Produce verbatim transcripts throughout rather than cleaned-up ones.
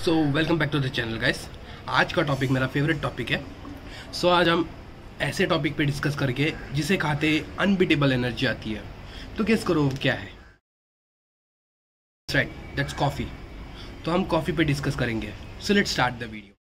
So welcome back to the channel guys. आज का topic मेरा फेवरेट टॉपिक है। सो so, आज हम ऐसे टॉपिक पे डिस्कस करके जिसे खाते अनबीटेबल एनर्जी आती है। तो गेस करो वो क्या है? Right, that's coffee. तो हम कॉफ़ी पे डिस्कस करेंगे। So let's start the video.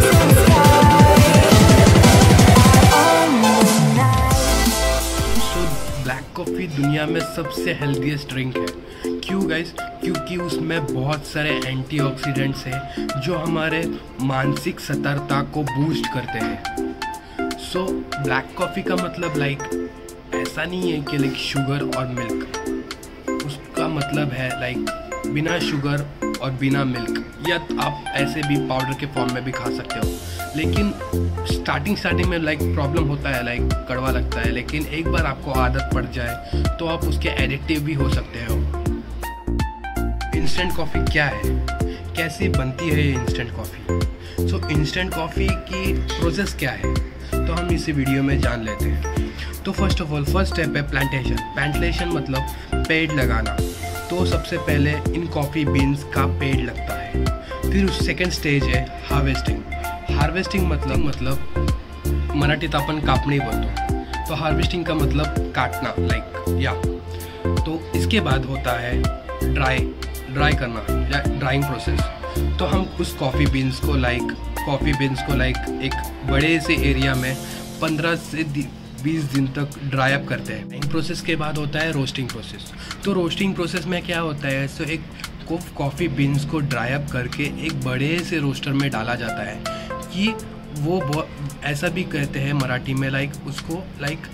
So black coffee दुनिया में सबसे हेल्दीएस्ट ड्रिंक है। क्यों गाइस? क्योंकि उसमें बहुत सारे एंटीऑक्सीडेंट्स हैं जो हमारे मानसिक सतर्कता को बूस्ट करते हैं। सो ब्लैक कॉफ़ी का मतलब लाइक ऐसा नहीं है कि लाइक शुगर और मिल्क। उसका मतलब है लाइक बिना शुगर और बिना मिल्क, या आप ऐसे भी पाउडर के फॉर्म में भी खा सकते हो। लेकिन स्टार्टिंग स्टार्टिंग में लाइक प्रॉब्लम होता है, लाइक कड़वा लगता है, लेकिन एक बार आपको आदत पड़ जाए तो आप उसके एडिक्टिव भी हो सकते हो। इंस्टेंट कॉफ़ी क्या है, कैसे बनती है ये instant coffee? So instant coffee की प्रोसेस क्या है, तो हम इसी वीडियो में जान लेते हैं। तो first of all first step है प्लांटेशन। प्लांटेशन मतलब पेड़ लगाना। तो सबसे पहले इन कॉफ़ी बीन्स का पेड़ लगता है। फिर उस सेकेंड स्टेज है हार्वेस्टिंग। हार्वेस्टिंग मतलब मतलब मराठीत आपण कापणी बोलतो। तो हार्वेस्टिंग का मतलब काटना, लाइक या। तो इसके बाद होता है ड्राई ड्राई करना या ड्राइंग प्रोसेस। तो हम उस कॉफ़ी बीन्स को लाइक कॉफ़ी बीन्स को लाइक एक बड़े से एरिया में पंद्रह से बीस दिन तक ड्राई अप करते हैं। ड्राइंग प्रोसेस के बाद होता है रोस्टिंग प्रोसेस। तो रोस्टिंग प्रोसेस में क्या होता है, सो एक कॉफ़ी बीन्स को ड्राई अप करके एक बड़े से रोस्टर में डाला जाता है कि वो बहुत ऐसा भी कहते हैं मराठी में लाइक उसको लाइक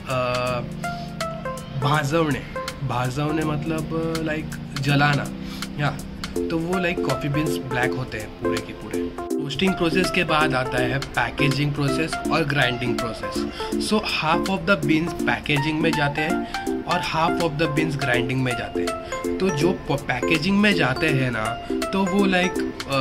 भाजवणे भाजवणे मतलब लाइक जलाना या। तो वो लाइक कॉफ़ी बीन्स ब्लैक होते हैं पूरे के पूरे। रोस्टिंग प्रोसेस के बाद आता है पैकेजिंग प्रोसेस और grinding process. So half of the beans packaging में जाते हैं और half of the beans grinding में जाते हैं। तो जो पैकेजिंग में जाते हैं ना, तो वो लाइक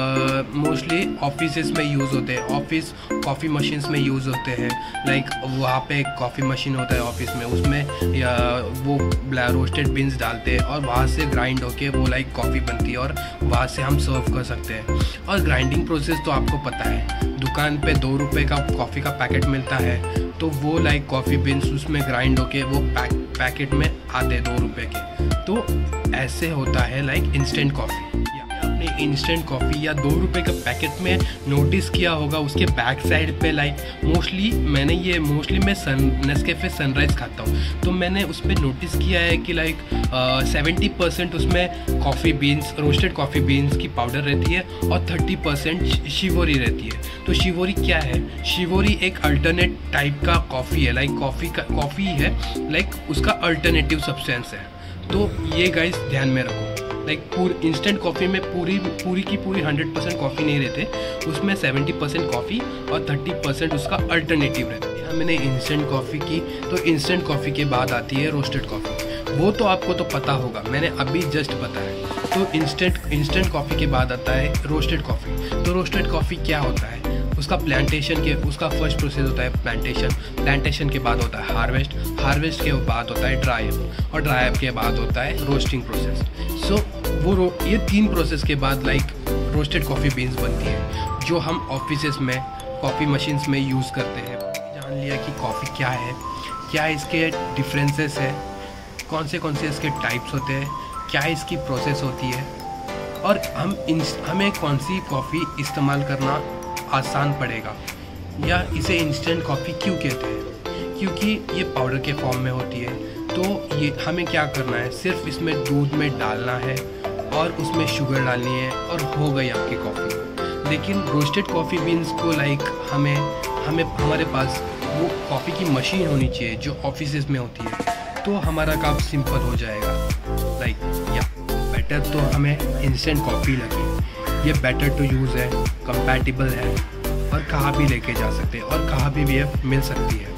मोस्टली ऑफिसेस में यूज़ होते हैं। ऑफिस कॉफ़ी मशीन्स में यूज़ होते हैं। लाइक वहाँ पे एक कॉफ़ी मशीन होता है ऑफिस में, उसमें या वो रोस्टेड बीन्स डालते हैं और वहाँ से ग्राइंड होके वो लाइक कॉफ़ी बनती है और वहाँ से हम सर्व कर सकते हैं। और ग्राइंडिंग प्रोसेस तो आपको पता है, दुकान पे दो रुपए का कॉफ़ी का पैकेट मिलता है, तो वो लाइक कॉफ़ी बीन्स उसमें ग्राइंड होके वो पैक पैकेट में आते दो रुपए के। तो ऐसे होता है लाइक इंस्टेंट कॉफ़ी। आपने इंस्टेंट कॉफ़ी या दो रुपए का पैकेट में नोटिस किया होगा, उसके बैक साइड पे लाइक मोस्टली मैंने ये मोस्टली मैं सन नेस्कैफे सनराइज़ खाता हूँ, तो मैंने उस पर नोटिस किया है कि लाइक सेवेंटी परसेंट उसमें coffee beans roasted coffee beans की पाउडर रहती है और थर्टी परसेंट शिवोरी रहती है। तो शिवोरी क्या है? शिवोरी एक अल्टरनेट टाइप का कॉफ़ी है, लाइक कॉफ़ी का कॉफ़ी है, लाइक उसका अल्टरनेटिव सब्सटेंस है। तो ये गाइस ध्यान में रखो, लाइक पूरी इंस्टेंट कॉफ़ी में पूरी पूरी की पूरी हंड्रेड परसेंट कॉफ़ी नहीं रहते, उसमें सेवेंटी परसेंट कॉफ़ी और थर्टी परसेंट उसका अल्टरनेटिव रहता है। यहाँ मैंने इंस्टेंट कॉफ़ी की, तो इंस्टेंट कॉफ़ी के बाद आती है रोस्टेड कॉफ़ी। वो तो आपको तो पता होगा, मैंने अभी जस्ट बताया। तो इंस्टेंट इंस्टेंट कॉफ़ी के बाद आता है रोस्टेड कॉफ़ी। तो रोस्टेड कॉफ़ी क्या होता है? उसका प्लांटेशन के उसका फर्स्ट प्रोसेस होता है प्लांटेशन। प्लांटेशन के बाद होता है हार्वेस्ट। हार्वेस्ट के बाद होता है ड्राई अप, और ड्राई अप के बाद होता है रोस्टिंग प्रोसेस। सो so, वो रो, ये तीन प्रोसेस के बाद लाइक रोस्टेड कॉफ़ी बीन्स बनती है, जो हम ऑफिसेस में कॉफ़ी मशीन्स में यूज़ करते हैं। जान लिया कि कॉफ़ी क्या है, क्या इसके डिफरेंसेस है, कौन से कौन से इसके टाइप्स होते हैं, क्या इसकी प्रोसेस होती है, और हम हमें कौन सी कॉफ़ी इस्तेमाल करना आसान पड़ेगा, या इसे इंस्टेंट कॉफ़ी क्यों कहते हैं? क्योंकि ये पाउडर के फॉर्म में होती है। तो ये हमें क्या करना है, सिर्फ इसमें दूध में डालना है और उसमें शुगर डालनी है और हो गई आपकी कॉफ़ी। लेकिन रोस्टेड कॉफ़ी बीन्स को लाइक हमें हमें हमारे पास वो कॉफ़ी की मशीन होनी चाहिए जो ऑफिसेज में होती है, तो हमारा काम सिंपल हो जाएगा। लाइक या बेटर तो हमें इंस्टेंट कॉफ़ी लगे, ये बेटर टू यूज़ है, कंपैटिबल है, और कहाँ भी लेके जा सकते हैं और कहाँ भी भी मिल सकती है।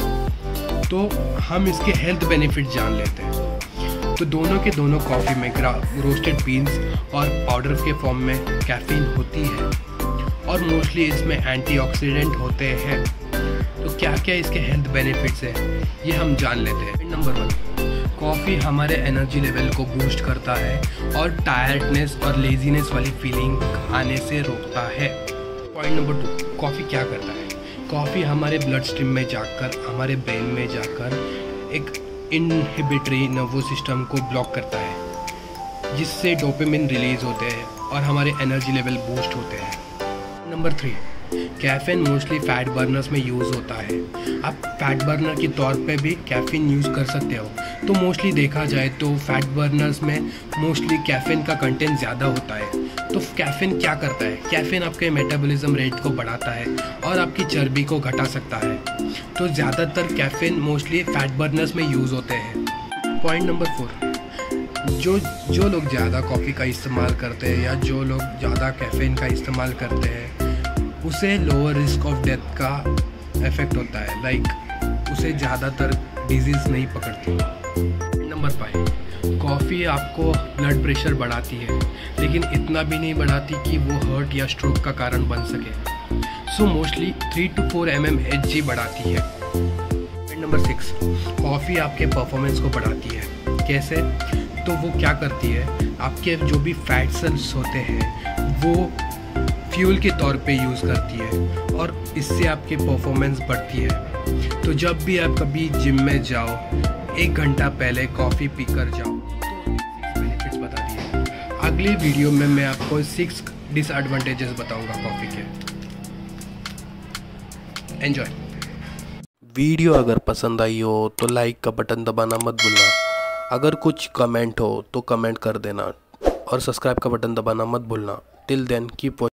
तो हम इसके हेल्थ बेनिफिट जान लेते हैं। तो दोनों के दोनों कॉफ़ी में रोस्टेड बीन्स और पाउडर के फॉर्म में कैफीन होती है, और मोस्टली इसमें एंटीऑक्सीडेंट होते हैं। तो क्या क्या इसके हेल्थ बेनिफिट्स हैं ये हम जान लेते हैं। नंबर वन, कॉफ़ी हमारे एनर्जी लेवल को बूस्ट करता है और टायर्डनेस और लेजीनेस वाली फीलिंग आने से रोकता है। पॉइंट नंबर टू, कॉफ़ी क्या करता है? कॉफ़ी हमारे ब्लड स्ट्रीम में जाकर, हमारे ब्रेन में जाकर एक इनहिबिटरी नर्वस सिस्टम को ब्लॉक करता है, जिससे डोपामिन रिलीज होते हैं और हमारे एनर्जी लेवल बूस्ट होते हैं। Number three, caffeine mostly fat burners में यूज़ होता है। आप फैट बर्नर के तौर पे भी कैफ़ीन यूज़ कर सकते हो। तो मोस्टली देखा जाए तो फैट बर्नर्स में मोस्टली कैफ़ीन का कंटेंट ज़्यादा होता है। तो कैफ़ीन क्या करता है? कैफ़ीन आपके मेटाबॉलिज्म रेट को बढ़ाता है और आपकी चर्बी को घटा सकता है। तो ज़्यादातर कैफ़ीन मोस्टली फैट बर्नर्स में यूज़ होते हैं। पॉइंट नंबर फोर, जो जो लोग ज़्यादा कॉफ़ी का इस्तेमाल करते हैं या जो लोग ज़्यादा कैफ़ीन का इस्तेमाल करते हैं, उसे लोअर रिस्क ऑफ डेथ का इफेक्ट होता है। लाइक उसे ज़्यादातर डिजीज़ नहीं पकड़ती। नंबर फाइव, कॉफ़ी आपको ब्लड प्रेशर बढ़ाती है, लेकिन इतना भी नहीं बढ़ाती कि वो हार्ट या स्ट्रोक का कारण बन सके। So mostly three to four m m H g बढ़ाती है। नंबर सिक्स, कॉफ़ी आपके परफॉर्मेंस को बढ़ाती है। कैसे? तो वो क्या करती है, आपके जो भी फैट सेल्स होते हैं वो फ्यूल के तौर पे यूज़ करती है और इससे आपकी परफॉर्मेंस बढ़ती है। तो जब भी आप कभी जिम में जाओ, एक घंटा पहले कॉफ़ी पीकर जाओ। तो बेनिफिट्स बता दिए। अगली वीडियो में मैं आपको सिक्स डिसएडवांटेजेस बताऊंगा कॉफ़ी के। एंजॉय। वीडियो अगर पसंद आई हो तो लाइक का बटन दबाना मत भूलना। अगर कुछ कमेंट हो तो कमेंट कर देना और सब्सक्राइब का बटन दबाना मत भूलना। Till then keep